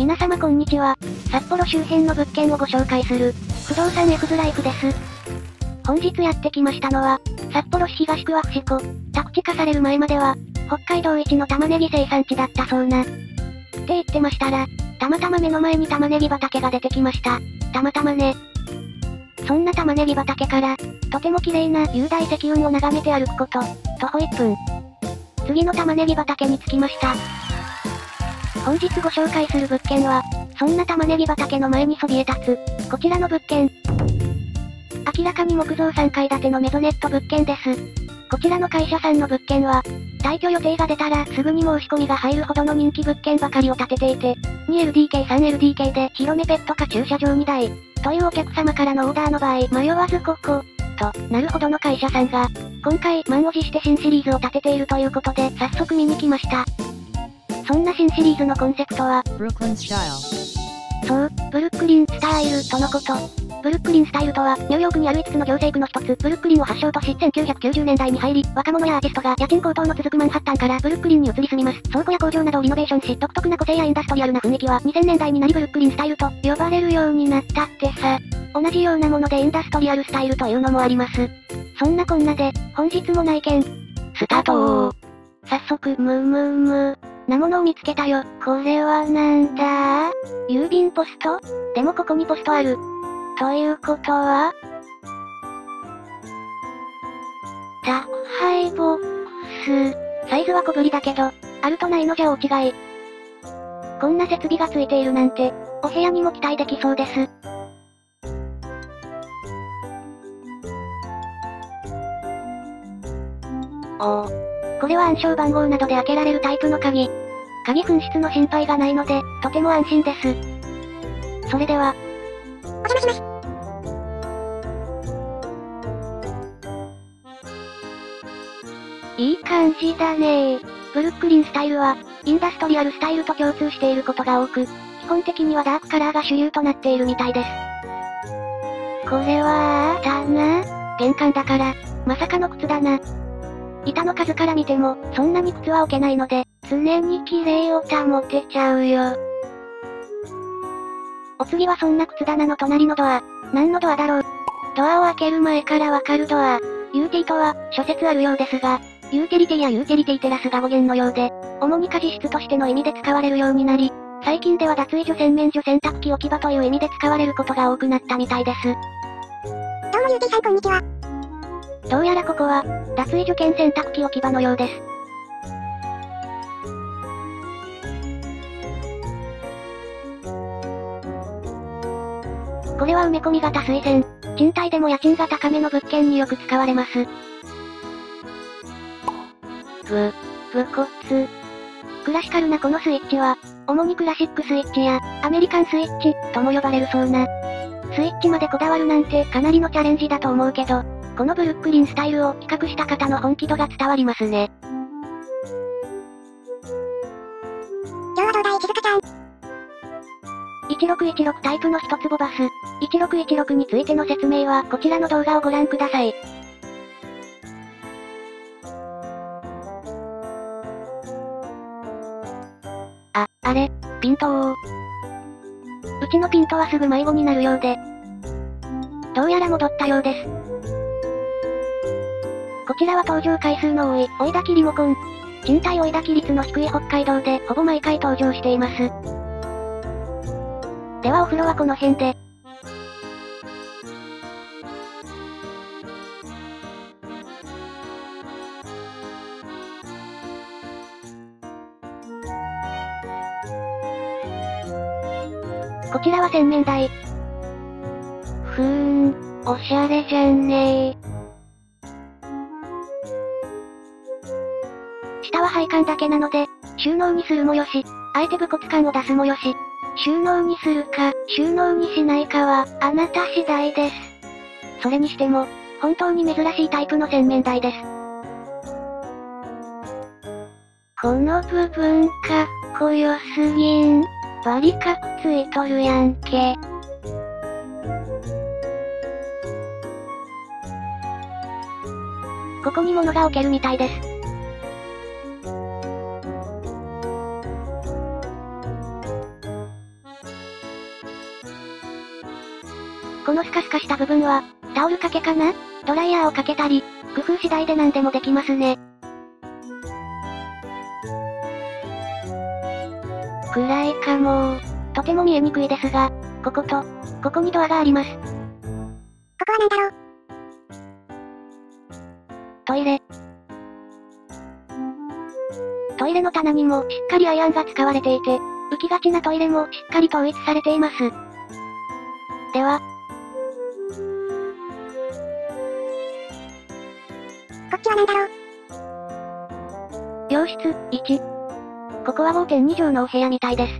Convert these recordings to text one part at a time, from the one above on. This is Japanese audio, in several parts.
皆様こんにちは。札幌周辺の物件をご紹介する、不動産エクズライフです。本日やってきましたのは、札幌市東区は伏子。宅地化される前までは、北海道一の玉ねぎ生産地だったそうな。って言ってましたら、たまたま目の前に玉ねぎ畑が出てきました。たまたまね。そんな玉ねぎ畑から、とても綺麗な雄大積雲を眺めて歩くこと、徒歩1分。次の玉ねぎ畑に着きました。本日ご紹介する物件は、そんな玉ねぎ畑の前にそびえ立つ、こちらの物件。明らかに木造3階建てのメゾネット物件です。こちらの会社さんの物件は、退去予定が出たらすぐに申し込みが入るほどの人気物件ばかりを建てていて、2LDK、3LDK で広めペットか駐車場2台、というお客様からのオーダーの場合、迷わずここ、となるほどの会社さんが、今回満を持して新シリーズを建てているということで早速見に来ました。そんな新シリーズのコンセプトは、そう、ブルックリンスタイルとのこと。ブルックリンスタイルとは、ニューヨークにある5つの行政区の一つ、ブルックリンを発祥とし、1990年代に入り、若者やアーティストが家賃高騰の続くマンハッタンからブルックリンに移り住みます。倉庫や工場などをリノベーションし、独特な個性やインダストリアルな雰囲気は、2000年代になりブルックリンスタイルと呼ばれるようになったってさ。同じようなものでインダストリアルスタイルというのもあります。そんなこんなで、本日も内見、スタート。早速、なものを見つけたよ。これはなんだ？郵便ポスト？でもここにポストある。ということは？宅配ボックス。サイズは小ぶりだけど、あるとないのじゃ大違い。こんな設備がついているなんて、お部屋にも期待できそうです。おー。これは暗証番号などで開けられるタイプの鍵。鍵紛失の心配がないので、とても安心です。それでは、お邪魔します。いい感じだねー。ブルックリンスタイルは、インダストリアルスタイルと共通していることが多く、基本的にはダークカラーが主流となっているみたいです。これは、棚？玄関だから、まさかの靴だな。板の数から見ても、そんなに靴は置けないので、常に綺麗を保てちゃうよ。お次はそんな靴棚の隣のドア。何のドアだろう。ドアを開ける前からわかるドア。ユーティとは、諸説あるようですが、ユーティリティやユーティリティテラスが語源のようで、主に家事室としての意味で使われるようになり、最近では脱衣所洗面所洗濯機置き場という意味で使われることが多くなったみたいです。どうもユーティさんこんにちは。どうやらここは、脱衣所兼洗濯機置き場のようです。これは埋め込み型水栓。賃貸でも家賃が高めの物件によく使われます。武骨。クラシカルなこのスイッチは、主にクラシックスイッチや、アメリカンスイッチ、とも呼ばれるそうな。スイッチまでこだわるなんてかなりのチャレンジだと思うけど、このブルックリンスタイルを企画した方の本気度が伝わりますね。今日はどうだい、静香ちゃん。1616タイプの一坪バス。1616についての説明はこちらの動画をご覧ください。あれ、ピントを。うちのピントはすぐ迷子になるようで。どうやら戻ったようです。こちらは登場回数の多い、追い焚きリモコン。賃貸追い焚き率の低い北海道でほぼ毎回登場しています。ではお風呂はこの辺で。こちらは洗面台。おしゃれじゃんねー。下は配管だけなので、収納にするもよし、あえて武骨感を出すもよし、収納にするか、収納にしないかは、あなた次第です。それにしても、本当に珍しいタイプの洗面台です。この部分かっこよすぎん。バリカッついとるやんけ。ここに物が置けるみたいです。 このスカスカした部分は、タオル掛けかな？ドライヤーをかけたり、工夫次第で何でもできますね。暗いかも。とても見えにくいですが、ここと、ここにドアがあります。ここはなんだろう？ トイレ。トイレの棚にもしっかりアイアンが使われていて、浮きがちなトイレもしっかり統一されています。では、 こっちはなんだろう？ 洋室、1。ここは 5.2 畳のお部屋みたいです。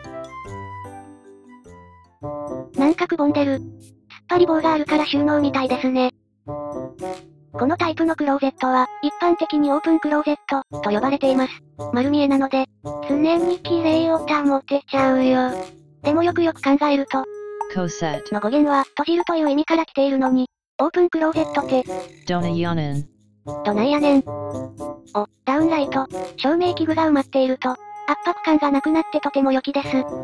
なんかくぼんでる。突っ張り棒があるから収納みたいですね。このタイプのクローゼットは、一般的にオープンクローゼット、と呼ばれています。丸見えなので、常に綺麗を保てちゃうよ。でもよくよく考えると、 Cosette の語源は、閉じるという意味から来ているのに、オープンクローゼットって、 Donayanen どないやねん。ダウンライト、照明器具が埋まっていると、圧迫感がなくなってとても良きです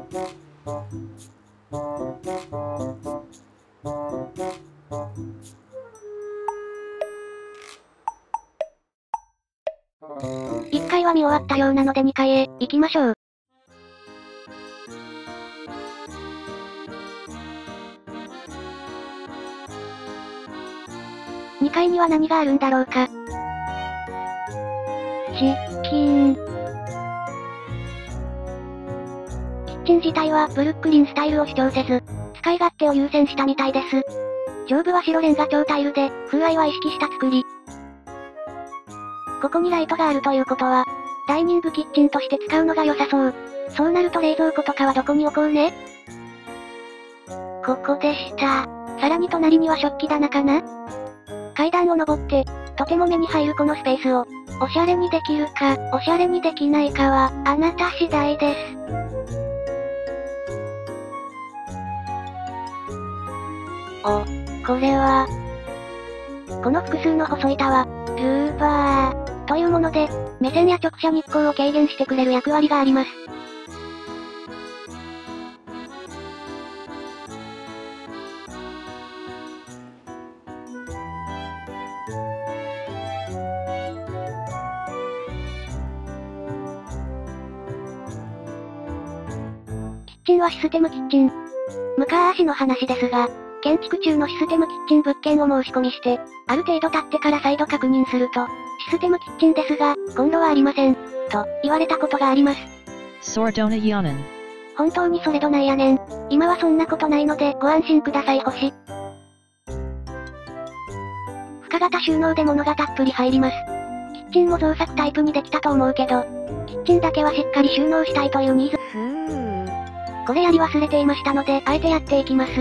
。1階は見終わったようなので2階へ、行きましょう。2階には何があるんだろうか。キッチン自体はブルックリンスタイルを主張せず、使い勝手を優先したみたいです。上部は白レンガ調タイルで、風合いは意識した作り。ここにライトがあるということは、ダイニングキッチンとして使うのが良さそう。そうなると冷蔵庫とかはどこに置こうね。ここでした。さらに隣には食器棚かな？階段を登って、とても目に入るこのスペースを、おしゃれにできるか、おしゃれにできないかは、あなた次第です。これは、この複数の細い板は、ルーバー、というもので、目線や直射日光を軽減してくれる役割があります。キッチンはシステムキッチン。昔の話ですが、建築中のシステムキッチン物件を申し込みして、ある程度経ってから再度確認すると、システムキッチンですが、コンロはありません。と、言われたことがあります。 Sordonayanen 本当にそれどないやねん。今はそんなことないので、ご安心ください星。深型収納で物がたっぷり入ります。キッチンも造作タイプにできたと思うけど、キッチンだけはしっかり収納したいというニーズ。これやり忘れていましたので、あえてやっていきます。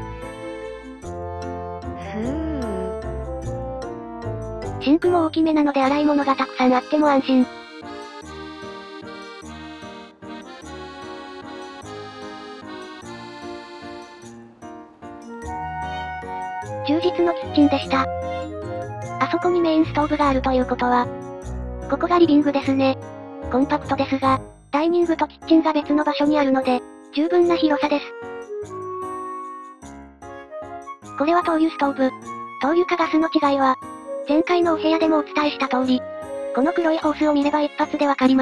シンクも大きめなので洗い物がたくさんあっても安心。充実のキッチンでした。あそこにメインストーブがあるということは、ここがリビングですね。コンパクトですが、ダイニングとキッチンが別の場所にあるので、十分な広さです。これは灯油ストーブ。灯油かガスの違いは、前回のお部屋でもお伝えした通り、この黒いホースを見れば一発でわかります。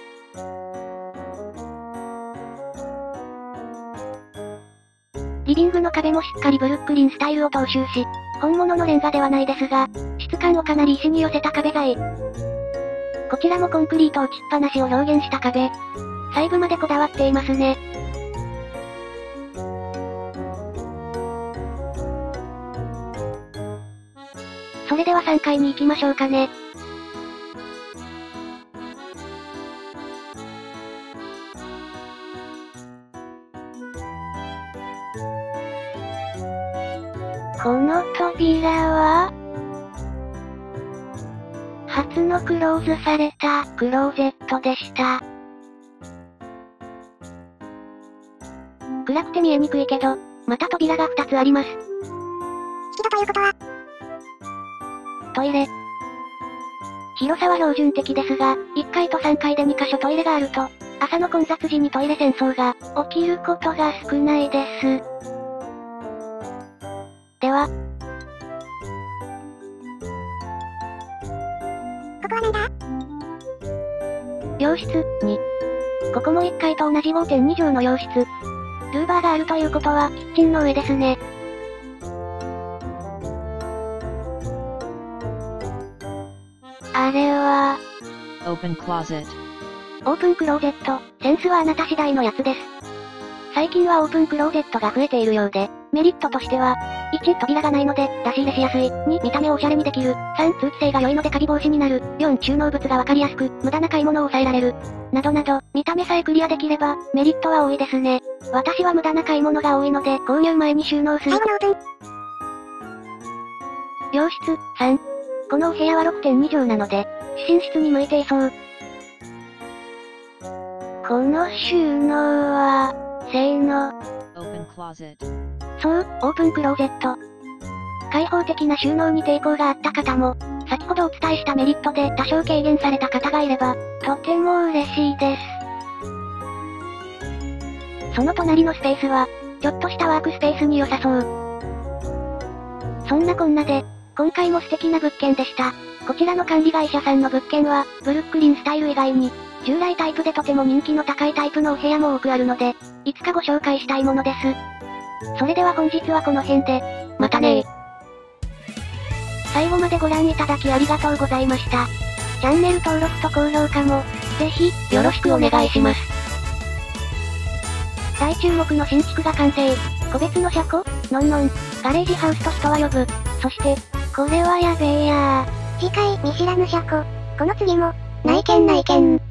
リビングの壁もしっかりブルックリンスタイルを踏襲し、本物のレンガではないですが、質感をかなり石に寄せた壁材。こちらもコンクリート打ちっぱなしを表現した壁。細部までこだわっていますね。それでは3階に行きましょうかね。この扉は初のクローズされたクローゼットでした。暗くて見えにくいけど、また扉が2つあります。 引き戸ということは、 トイレ。広さは標準的ですが、1階と3階で2カ所トイレがあると、朝の混雑時にトイレ戦争が起きることが少ないです。 では。 ここはなんだ？ 洋室、2。ここも1階と同じ 5.2 畳の洋室。ルーバーがあるということは、キッチンの上ですね。あれは、 Open closet. オープンクローゼット、センスはあなた次第のやつです。最近はオープンクローゼットが増えているようで、メリットとしては、1、扉がないので、出し入れしやすい。2、見た目をおしゃれにできる。3、通気性が良いのでカビ防止になる。4、収納物がわかりやすく、無駄な買い物を抑えられる。などなど、見た目さえクリアできれば、メリットは多いですね。私は無駄な買い物が多いので、購入前に収納する。 最後のオープン。 洋室、3。このお部屋は 6.2 畳なので、寝室に向いていそう。この収納は、性能。 Open closet. そう、オープンクローゼット。開放的な収納に抵抗があった方も、先ほどお伝えしたメリットで多少軽減された方がいれば、とても嬉しいです。その隣のスペースは、ちょっとしたワークスペースに良さそう。そんなこんなで、今回も素敵な物件でした。こちらの管理会社さんの物件は、ブルックリンスタイル以外に、従来タイプでとても人気の高いタイプのお部屋も多くあるので、いつかご紹介したいものです。それでは本日はこの辺で、またねー。最後までご覧いただきありがとうございました。チャンネル登録と高評価も、ぜひ、よろしくお願いします。大注目の新築が完成。個別の車庫のんのん。ガレージハウスと人は呼ぶ。そして、これはやべえやー。 次回、見知らぬ車庫。この次も、内見内見。